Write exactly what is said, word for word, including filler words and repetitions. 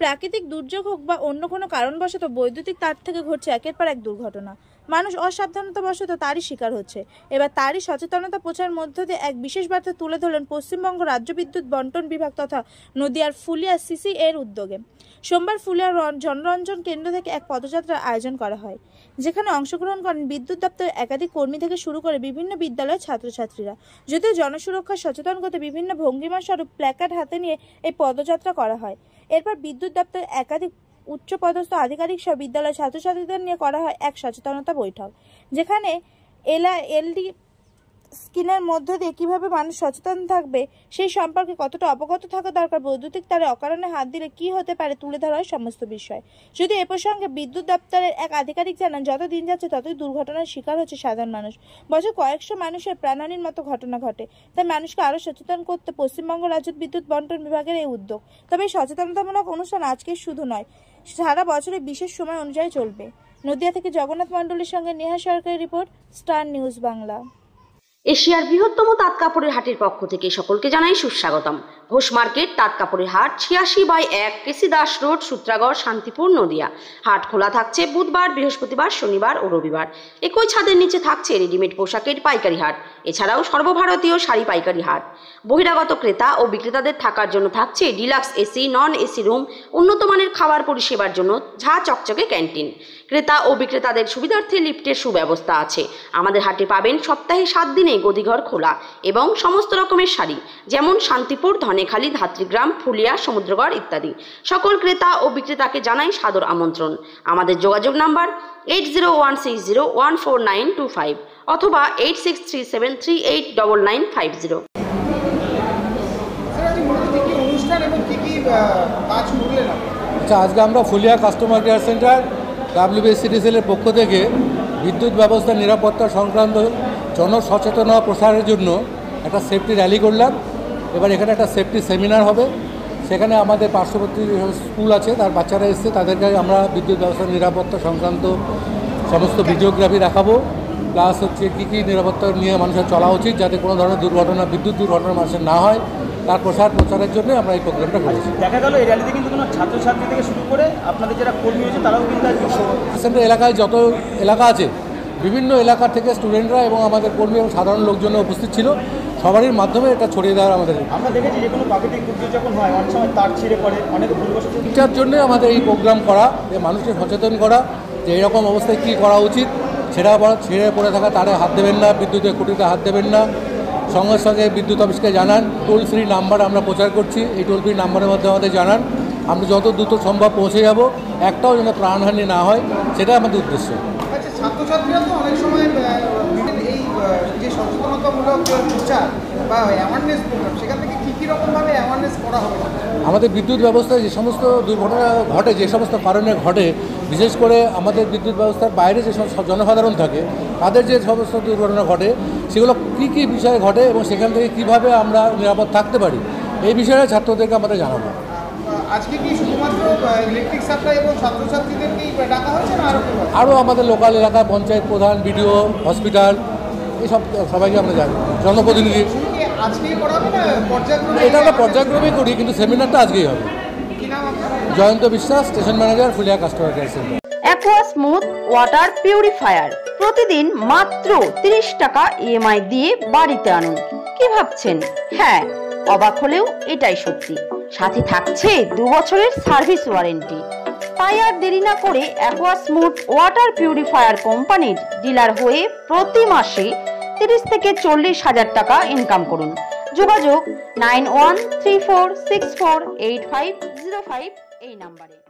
প্রাকৃতিক দুর্যোগ হোক বা অন্য কোনো কারণবশত বৈদ্যুতিক তার থেকে ঘটছে একের পর এক দুর্ঘটনা। মানুষ অসাবধানতাবশত তারই শিকার হচ্ছে। এবার তারই সচেতনতা প্রচারের মধ্য দিয়ে এক বিশেষ বার্তা তুলে ধরলেন পশ্চিমবঙ্গ রাজ্য বিদ্যুৎ বন্টন বিভাগ তথা নদিয়ার ফুলিয়া সিসি এর উদ্যোগে। সোমবার ফুলিয়া জনরঞ্জন কেন্দ্র থেকে এক পদযাত্রার আয়োজন করা হয়, যেখানে অংশগ্রহণ করেন বিদ্যুৎ দপ্তরের একাধিক কর্মী থেকে শুরু করে বিভিন্ন বিদ্যালয়ের ছাত্রছাত্রীরা। যদিও জনসুরক্ষা সচেতন করতে বিভিন্ন ভঙ্গিমা স্বরূপ প্ল্যাকার্ড হাতে নিয়ে এই পদযাত্রা করা হয়। এরপর বিদ্যুৎ দপ্তরের একাধিক উচ্চপদস্থ আধিকারিক সহ বিদ্যালয়ের ছাত্রছাত্রীদের নিয়ে করা হয় এক সচেতনতা বৈঠক, যেখানে এলা এলডি স্কিনের মধ্য দিয়ে কীভাবে মানুষ সচেতন থাকবে সেই সম্পর্কে কতটা অবগত থাকা দরকার, বৈদ্যুতিক তারে অকারণে হাত দিলে কি হতে পারে তুলে ধরা হয় সমস্ত বিষয়। যদি এ প্রসঙ্গে বিদ্যুৎ দপ্তরের এক আধিকারিক জানান, যত দিন যাচ্ছে ততই দুর্ঘটনার শিকার হচ্ছে সাধারণ মানুষ। বছর কয়েকশো মানুষের প্রাণহানির মতো ঘটনা ঘটে। তাই মানুষকে আরও সচেতন করতে পশ্চিমবঙ্গ রাজ্য বিদ্যুৎ বন্টন বিভাগের এই উদ্যোগ। তবে এই সচেতনতামূলক অনুষ্ঠান আজকে শুধু নয়, সারা বছরের বিশেষ সময় অনুযায়ী চলবে। নদিয়া থেকে জগন্নাথ মণ্ডলের সঙ্গে নেহা সরকারের রিপোর্ট, স্টার নিউজ বাংলা। এশিয়ার বৃহত্তম তাঁত কাপড়ের হাটের পক্ষ থেকে সকলকে জানাই সুস্বাগতম। ঘোষ মার্কেট তাঁত কাপড়ের হাট, ছিয়াশি বাই এক, কেসি দাস রোড, সূত্রাগড়, শান্তিপুর, নদিয়া। হাট খোলা থাকছে বুধবার, বৃহস্পতিবার, শনিবার ও রবিবার। একই ছাদের নিচে থাকছে রেডিমেড পোশাকের পাইকারি হাট, এছাড়াও সর্বভারতীয় শাড়ি পাইকারি হাট। বহিরাগত ক্রেতা ও বিক্রেতাদের থাকার জন্য থাকছে deluxe AC, non AC room, উন্নত মানের খাবার পরিষেবার জন্য ঝা চকচকে ক্যান্টিন। ক্রেতা ও বিক্রেতাদের সুবিধার্থে লিফটের সুব্যবস্থা আছে। আমাদের হাটে পাবেন সপ্তাহে সাত দিনে গদিঘর খোলা এবং সমস্ত রকমের শাড়ি, যেমন শান্তিপুর, ধনেখালি, ধাত্রীগ্রাম, ফুলিয়া, সমুদ্রগড় ইত্যাদি। সকল ক্রেতা ও বিক্রেতাকে জানাই সাদর আমন্ত্রণ। আমাদের যোগাযোগ number eight zero one six zero one four nine two five অথবা eight six three seven three eight double nine five zero. আচ্ছা, আজকে আমরা ফুলিয়া কাস্টমার কেয়ার সেন্টার ডাব্লিউবিএসসিডিসিএলের পক্ষ থেকে বিদ্যুৎ ব্যবস্থা নিরাপত্তা সংক্রান্ত জনসচেতনতা প্রসারের জন্য একটা সেফটি র্যালি করলাম। এবার এখানে একটা সেফটি সেমিনার হবে, সেখানে আমাদের পার্শ্ববর্তী স্কুল আছে তার বাচ্চারা এসছে, তাদেরকে আমরা বিদ্যুৎ ব্যবস্থা নিরাপত্তা সংক্রান্ত সমস্ত ভিডিওগ্রাফি দেখাবো, প্লাস হচ্ছে কী কী নিরাপত্তা নিয়ে মানুষের চলা উচিত যাতে কোনো ধরনের দুর্ঘটনা বিদ্যুৎ দুর্ঘটনা মানুষের না হয়, তার প্রসার প্রচারের জন্য আমরা এই প্রোগ্রামটা করেছি। দেখা গেল এই র্যালিতে কিন্তু কোনো ছাত্রছাত্রী থেকে শুরু করে আপনাদের যারা কর্মী রয়েছে তারাও কিন্তু সেন্টার এলাকায় যত এলাকা আছে বিভিন্ন এলাকা থেকে স্টুডেন্টরা এবং আমাদের কর্মী এবং সাধারণ লোকজন উপস্থিত ছিল, সবারই মাধ্যমে এটা ছড়িয়ে দেওয়ার আমাদের। আমরা দেখেছি যে কোনো প্রাকৃতিক দুর্যোগ যখন হয় অনেক সময় তার ছিঁড়ে পড়ে, অনেক ভুলবশত। এটার জন্য আমাদের এই প্রোগ্রাম করা, যে মানুষকে সচেতন করা যে এরকম অবস্থায় কী করা উচিত। ছেঁড়া পড়া ছিঁড়ে পড়ে থাকা তারে হাত দেবেন না, বিদ্যুতের খুঁটিতে হাত দেবেন না। সঙ্গে সঙ্গে বিদ্যুৎ অফিসকে জানান, টোল ফ্রি নাম্বার আমরা প্রচার করছি, এই টোল ফ্রি নাম্বারের মধ্যে আমাদের জানান, আমরা যত দ্রুত সম্ভব পৌঁছে যাব, একটাও যেন প্রাণহানি না হয়, সেটা আমাদের উদ্দেশ্য। আচ্ছা, ছাত্রছাত্রীরা তো অনেক সময় এই যে সচেতনতামূলক প্রচার বা অ্যাওয়ারনেস প্রোগ্রাম, সেখান থেকে কী কী রকমভাবে অ্যাওয়ারনেস করা হবে? আমাদের বিদ্যুৎ ব্যবস্থায় যে সমস্ত দুর্ঘটনা ঘটে, যে সমস্ত কারণে ঘটে, বিশেষ করে আমাদের বিদ্যুৎ ব্যবস্থার বাইরে যে সমস্ত জনসাধারণ থাকে তাদের যে সমস্ত দুর্ঘটনা ঘটে, সেগুলো কী কী বিষয়ে ঘটে এবং সেখান থেকে কীভাবে আমরা নিরাপদ থাকতে পারি, এই বিষয়ে ছাত্রদেরকে আমাদের জানাবো। আজকে কি শুধুমাত্র ইলেকট্রিক সাপ্লাই এবং ছাত্রছাত্রীদেরকেই ডাকা হয়েছে না আরও আরও আমাদের লোকাল এলাকায় পঞ্চায়েত প্রধান, বিডিও, হসপিটাল, এইসব সবাইকে আমরা জানি, জনপ্রতিনিধি। আজকেই করা হবে না পর্যায়ক্রমে? এটা আমরা পর্যায়ক্রমেই করি, কিন্তু সেমিনারটা আজকেই হবে। Jayanta Biswas, station manager, Phulia customer care centre. Aqua smooth water purifier প্রতিদিন মাত্র তিরিশ টাকা ইএমআই দিয়ে বাড়িতে আনুন। কি ভাবছেন? হ্যাঁ, অবাক হলেও এটাই সত্যি। সাথে থাকছে দু বছরের সার্ভিস ওয়ারেন্টি। তাই আর দেরি না করে অ্যাকোয়া স্মুথ ওয়াটার পিউরিফায়ার কোম্পানির ডিলার হয়ে প্রতি মাসে তিরিশ থেকে চল্লিশ হাজার টাকা ইনকাম করুন। যোগাযোগ nine one three four six four eight five zero five এই নাম্বারে।